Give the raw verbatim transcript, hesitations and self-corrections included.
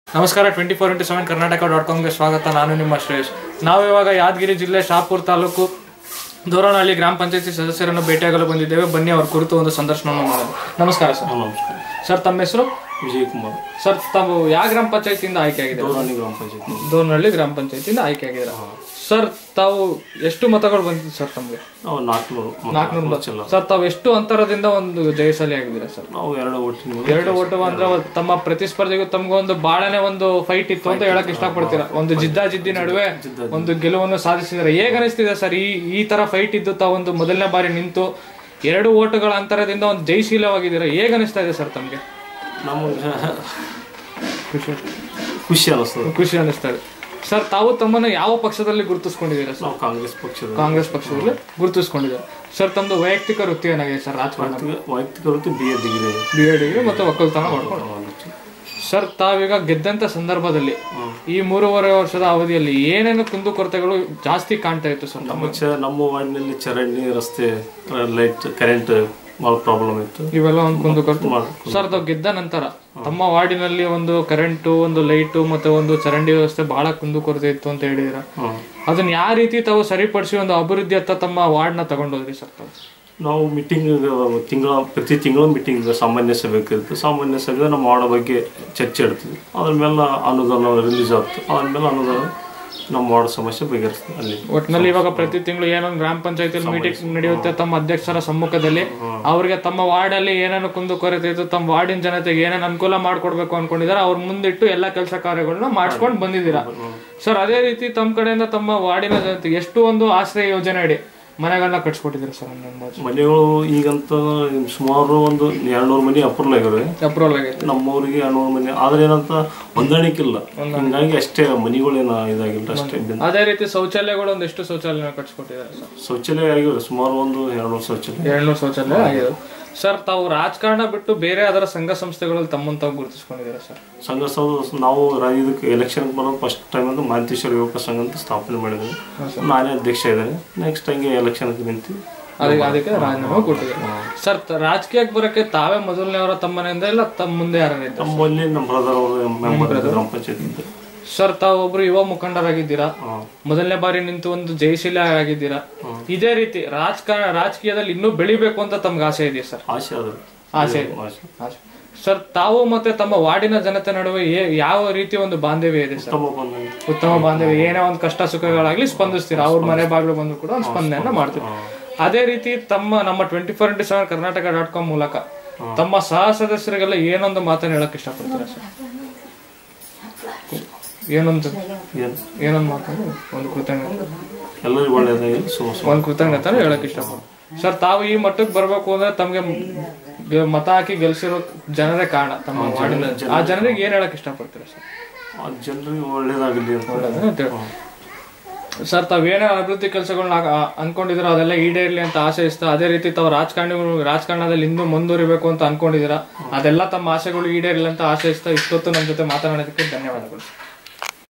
ನಮಸ್ಕಾರ twenty four into seven Karnataka dot ಕಾಮ್ಗೆ ಸ್ವಾಗತ. ನಾನು ನಿಮ್ಮ ಶ್ರೇಯಸ್. ನಾವು ಇವಾಗ ಯಾದಗಿರಿ ಜಿಲ್ಲೆ ಶಾಪುರ ತಾಲೂಕು ದೋರನಹಳ್ಳಿ ಗ್ರಾಮ ಪಂಚಾಯತಿ ಸದಸ್ಯರನ್ನು ಭೇಟಿಯಾಗಲು ಬಂದಿದ್ದೇವೆ. ಬನ್ನಿ ಅವ್ರ ಕುರಿತು ಒಂದು ಸಂದರ್ಶನವನ್ನು ಮಾಡೋದು. ನಮಸ್ಕಾರ ಸರ್. ನಮಸ್ಕಾರ ಸರ್, ತಮ್ಮ ಹೆಸರು? ವಿಜಯ್ ಕುಮಾರ್. ಸರ್, ತಾವು ಯಾವ ಗ್ರಾಮ ಪಂಚಾಯತಿಯಿಂದ ಆಯ್ಕೆ ಆಗಿದ್ದಾರೆ? ದೋರನಹಳ್ಳಿ ಗ್ರಾಮ ಪಂಚಾಯತಿ. ದೋರನಹಳ್ಳಿ ಗ್ರಾಮ ಪಂಚಾಯತಿಯಿಂದ ಆಯ್ಕೆ ಆಗಿದ್ದಾರೆ. ಸರ್, ತಾವು ಎಷ್ಟು ಮತಗಳು ಬಂದಿದೆ ಸರ್ ತಮಗೆ? ನಾವು ನಾಲ್ಕುನೂರು ನಾಲ್ಕುನೂರು. ಸರ್, ತಾವು ಎಷ್ಟು ಅಂತರದಿಂದ ಒಂದು ಜಯಶಾಲಿ ಆಗಿದ್ದೀರಾ ಸರ್? ನಾವು ಎರಡು ಓಟಿನ ಎರಡು ಓಟು ಅಂದ್ರೆ ತಮ್ಮ ಪ್ರತಿಸ್ಪರ್ಧಿಗೂ ತಮ್ಗೊಂದು ಬಾಳನೆ ಒಂದು ಫೈಟ್ ಇತ್ತು ಅಂತ ಹೇಳಕ್ ಇಷ್ಟಪಡ್ತೀರಾ? ಒಂದು ಜಿದ್ದಾ ಜಿದ್ದಿ ನಡುವೆ ಒಂದು ಗೆಲುವನ್ನು ಸಾಧಿಸಿದ್ರೆ ಹೇಗ ಅನಿಸ್ತಿದೆ ಸರ್? ಈ ಈ ತರ ಫೈಟ್ ಇದ್ದು ತಾವೊಂದು ಮೊದಲನೇ ಬಾರಿ ನಿಂತು ಎರಡು ಓಟುಗಳ ಅಂತರದಿಂದ ಒಂದು ಜಯಶೀಲವಾಗಿದ್ದೀರಾ, ಹೇಗ ಅನಿಸ್ತಾ ಇದೆ ಸರ್ ತಮ್ಗೆ? ನಮಗೆ ಖುಷಿ ಖುಷಿ ಅನಿಸ್ತದೆ. ಖುಷಿ ಅನಿಸ್ತಾ ಇದೆ. ಸರ್, ತಾವು ತಮ್ಮನ್ನ ಯಾವ ಪಕ್ಷದಲ್ಲಿ ಗುರುತಿಸ್ಕೊಂಡಿದ್ದೀರಾ ಸರ್? ನಾವು ಕಾಂಗ್ರೆಸ್ ಪಕ್ಷದ ಕಾಂಗ್ರೆಸ್ ಪಕ್ಷದಲ್ಲಿ ಗುರುತಿಸ್ಕೊಂಡಿದ್ದಾರೆ. ಸರ್, ತಮ್ಮದು ವೈಯಕ್ತಿಕ ವೃತ್ತಿ ಏನಾಗಿದೆ ಸರ್? ರಾಜಕಾರಣ ವೈಯಕ್ತಿಕ ವೃತ್ತಿ B A degree B A degree ಮತ್ತು ಒಕ್ಕಲ್ತನ ಮಾಡ್ಕೊಂಡು. ಸರ್, ತಾವೀಗ ಗೆದ್ದಂತ ಸಂದರ್ಭದಲ್ಲಿ ಈ ಮೂರುವರೆ ವರ್ಷದ ಅವಧಿಯಲ್ಲಿ ಏನೇನು ಕುಂದುಕೊರತೆಗಳು ಜಾಸ್ತಿ ಕಾಣ್ತಾ ಇತ್ತು ಸರ್? ನಮ್ಮ ಚ ನಮ್ಮ ವಾರ್ಡಿನಲ್ಲಿ ಚರಂಡಿ, ರಸ್ತೆ, ಲೈಟ್, ಕರೆಂಟ್ ಭಾಳ ಪ್ರಾಬ್ಲಮ್ ಇತ್ತು. ಇವೆಲ್ಲ ಒಂದು ಕುಂದುಕೊರತೆ. ಸರ್, ತಾವು ಗೆದ್ದ ನಂತರ ತಮ್ಮ ವಾರ್ಡಿನಲ್ಲಿ ಒಂದು ಕರೆಂಟು, ಒಂದು ಲೈಟು ಮತ್ತೆ ಒಂದು ಚರಂಡಿ ವ್ಯವಸ್ಥೆ ಬಹಳ ಕುಂದುಕೊರತೆ ಇತ್ತು ಅಂತ ಹೇಳಿದಿರ. ಅದನ್ನ ಯಾವ ರೀತಿ ತಾವು ಸರಿಪಡಿಸಿ ಒಂದು ಅಭಿವೃದ್ಧಿ ಹತ್ತ ತಮ್ಮ ವಾರ್ಡ್ನ ತಗೊಂಡೋದ್ರಿ ಸರ್ ತಾವು? ನಾವು ಮೀಟಿಂಗ್ ತಿಂಗಳ ಪ್ರತಿ ತಿಂಗಳು ಮೀಟಿಂಗ್ ಸಾಮಾನ್ಯ ಸಭೆ ಇರುತ್ತೆ. ಸಾಮಾನ್ಯ ಸಭೆ ನಮ್ಮ ವಾರ್ಡ್ ಬಗ್ಗೆ ಚರ್ಚೆ ಇಡ್ತೀವಿ. ಅದ್ರ ಮೇಲೆ ಅನುದಾನ ರಿಲೀಸ್ ಆಗ್ತದೆ. ಅದ್ರ ಮೇಲೆ ಅನುದಾನ ನಮ್ಮ ವಾರ್ಡ್ ಸಮಸ್ಯೆ ಬಗೆಹರಿಸ್ತದೆ. ಅಲ್ಲಿ ಒಟ್ಟಿನಲ್ಲಿ ಇವಾಗ ಪ್ರತಿ ತಿಂಗಳು ಏನೊಂದು ಗ್ರಾಮ ಪಂಚಾಯತಿಯಲ್ಲಿ ಮೀಟಿಂಗ್ ನಡೆಯುತ್ತೆ ತಮ್ಮ ಅಧ್ಯಕ್ಷರ ಸಮ್ಮುಖದಲ್ಲಿ. ಅವ್ರಿಗೆ ತಮ್ಮ ವಾರ್ಡ್ ಅಲ್ಲಿ ಏನೇನು ಕುಂದುಕೊರತೆ ಇತ್ತು, ತಮ್ಮ ವಾರ್ಡಿನ ಜನತೆಗೆ ಏನೇನು ಅನುಕೂಲ ಮಾಡ್ಕೊಡ್ಬೇಕು ಅನ್ಕೊಂಡಿದ್ದಾರೆ ಅವ್ರ ಮುಂದಿಟ್ಟು ಎಲ್ಲಾ ಕೆಲಸ ಕಾರ್ಯಗಳನ್ನ ಮಾಡಿಸ್ಕೊಂಡು ಬಂದಿದ್ದೀರಾ. ಸರ್, ಅದೇ ರೀತಿ ತಮ್ಮ ಕಡೆಯಿಂದ ತಮ್ಮ ವಾರ್ಡಿನ ಜನತೆಗೆ ಎಷ್ಟು ಒಂದು ಆಶ್ರಯ ಯೋಜನೆ ಅಡಿ ಮನೆಗಳನ್ನ ಕಟ್ಸ್ಕೊಟ್ಟಿದ್ದೀರಾ ಸರ್? ಮನೆಗಳು ಈಗಂತ ಸುಮಾರು ಒಂದು ಎರಡ್ನೂರು ಮನೆ ಅಪ್ರೂವಲ್ ಆಗಿವೆ. ಅಪ್ರೂವಲ್ ಆಗೈತೆ ನಮ್ಮೂರಿಗೆ ಎರಡ್ನೂರು ಮನೆ. ಆದ್ರೆ ಏನಂತ ಹೊಂದಾಣಿಕಿಲ್ಲ, ಹಿಂಗಾಗಿ ಅಷ್ಟೇ ಮನೆಗಳೇನ ಇದಾಗಿಲ್ಲ ಅಷ್ಟೇ. ಅದೇ ರೀತಿ ಶೌಚಾಲಯಗಳು ಒಂದು ಎಷ್ಟು ಶೌಚಾಲಯ ಕಟ್ಸ್ಕೊಟ್ಟಿದ್ದಾರೆ ಸರ್? ಶೌಚಾಲಯ ಆಗಿವೆ ಸುಮಾರು ಒಂದು ಎರಡ್ನೂರು ಶೌಚಾಲಯ ಎರಡ್ನೂರು ಶೌಚಾಲಯ ಆಗಿದೆ. ಸರ್, ತಾವು ರಾಜಕಾರಣ ಬಿಟ್ಟು ಬೇರೆ ಅದರ ಸಂಘ ಸಂಸ್ಥೆಗಳಲ್ಲಿ ತಮ್ಮನ್ನು ತಾವು ಗುರುತಿಸ್ಕೊಂಡಿದ್ದೀರಾ ಸರ್? ಸಂಘ ನಾವು ಇದಕ್ಕೆ ಎಲೆಕ್ಷನ್ ಬರೋದು ಫಸ್ಟ್ ಟೈಮ್ ಅಂತ ಮಾಂತೇಶ್ವರ ಯುವಕ ಸಂಘ ಅಂತ ಸ್ಥಾಪನೆ ಮಾಡಿದ್ವಿ. ನಾನೇ ಅಧ್ಯಕ್ಷ ಇದ್ದೇನೆ. ನೆಕ್ಸ್ಟ್ ಹಂಗೆ ಎಲೆಕ್ಷನ್ ನಿಂತು ಅದಕ್ಕೆ ಅದಕ್ಕೆ ರಾಜೀನಾಮೆ ಕೊಟ್ಟಿದ್ದಾರೆ. ಸರ್, ರಾಜಕೀಯಕ್ಕೆ ಬರೋಕ್ಕೆ ತಾವೇ ಮೊದಲನೇವರ ತಮ್ಮನೆಯಿಂದ ಇಲ್ಲ ತಮ್ಮ ಮುಂದೆ ಯಾರು? ನಮ್ಮಲ್ಲಿ ನಮ್ಮ ಬ್ರದರ್ ಅವರು ಮೆಂಬರ್ ಗ್ರಾಮ ಪಂಚಾಯತ್. ಸರ್, ತಾವೊಬ್ರು ಯುವ ಮುಖಂಡರಾಗಿದ್ದೀರಾ, ಮೊದಲನೇ ಬಾರಿ ನಿಂತು ಒಂದು ಜಯಶೀಲ ಆಗಿದ್ದೀರಾ. ಇದೇ ರೀತಿ ರಾಜಕಾರಣ ರಾಜಕೀಯದಲ್ಲಿ ಇನ್ನೂ ಬೆಳಿಬೇಕು ಅಂತ ತಮ್ಗೆ ಆಸೆ ಇದೆಯಾ ಸರ್? ಆಸೆ ಅದ ಆಸೆ ಸರ್. ತಾವು ಮತ್ತೆ ತಮ್ಮ ವಾರ್ಡಿನ ಜನತೆ ನಡುವೆ ಯಾವ ರೀತಿ ಒಂದು ಬಾಂಧವ್ಯ ಇದೆ ಸರ್? ಉತ್ತಮ ಬಾಂಧವ್ಯ. ಏನೇ ಒಂದು ಕಷ್ಟ ಸುಖಗಳಾಗ್ಲಿ ಸ್ಪಂದಿಸ್ತೀರಾ, ಅವ್ರ ಮನೆ ಬಾಗಿಲು ಬಂದು ಕೂಡ ಒಂದು ಸ್ಪಂದನೆಯನ್ನ ಮಾಡ್ತೀವಿ. ಅದೇ ರೀತಿ ತಮ್ಮ ನಮ್ಮ twenty four into seven Karnataka dot com ಮೂಲಕ ತಮ್ಮ ಸಹ ಸದಸ್ಯರಿಗೆಲ್ಲ ಏನೊಂದು ಮಾತನ್ನ ಹೇಳಕ್ ಇಷ್ಟಪಡ್ತೀರಾ ಸರ್? ಏನೊಂದು ಏನೊಂದು ಮಾತನ್ನು ಒಂದು ಕೃತಜ್ಞತೆ ಎಲ್ಲರಿಗೂ ಒಳ್ಳೆಯದಾಗಿ ಒಂದು ಕೃತಜ್ಞತೆ ಹೇಳಕ್ ಇಷ್ಟಪಡ್ತೀನಿ. ಸರ್, ತಾವು ಈ ಮಟ್ಟಕ್ಕೆ ಬರ್ಬೇಕು ಅಂದ್ರೆ ತಮ್ಗೆ ಮತ ಹಾಕಿ ಗೆಲ್ಸಿರೋ ಜನರೇ ಕಾರಣ ತಮ್ಮ ವಾರ್ಡಿನ. ಆ ಜನರಿಗೆ ಏನ್ ಹೇಳಕ್ ಇಷ್ಟಪಡ್ತೀರಾ ಸರ್? ಆ ಜನರಿಗೆ ಒಳ್ಳೇದಾಗಲಿ ಅಂತ ಹೇಳಿ. ಸರ್, ತಾವೇನೇ ಅಭಿವೃದ್ಧಿ ಕೆಲಸಗಳನ್ನ ಅನ್ಕೊಂಡಿದ್ದೀರಾ ಅದೆಲ್ಲ ಈಡೇರ್ಲಿ ಅಂತ ಆಶಯಿಸ್ತಾ, ಅದೇ ರೀತಿ ತಾವು ರಾಜಕಾರಣಿಗಳು ರಾಜಕಾರಣದಲ್ಲಿ ಇನ್ನೂ ಮುಂದುವರಿಬೇಕು ಅಂತ ಅನ್ಕೊಂಡಿದ್ದೀರಾ, ಅದೆಲ್ಲ ತಮ್ಮ ಆಸೆಗಳು ಈಡೇರ್ಲಿ ಅಂತ ಆಶಯಿಸ್ತಾ ಇಷ್ಟೊತ್ತು ನಮ್ಮ ಜೊತೆ ಮಾತನಾಡೋದಕ್ಕೆ ಧನ್ಯವಾದಗಳು.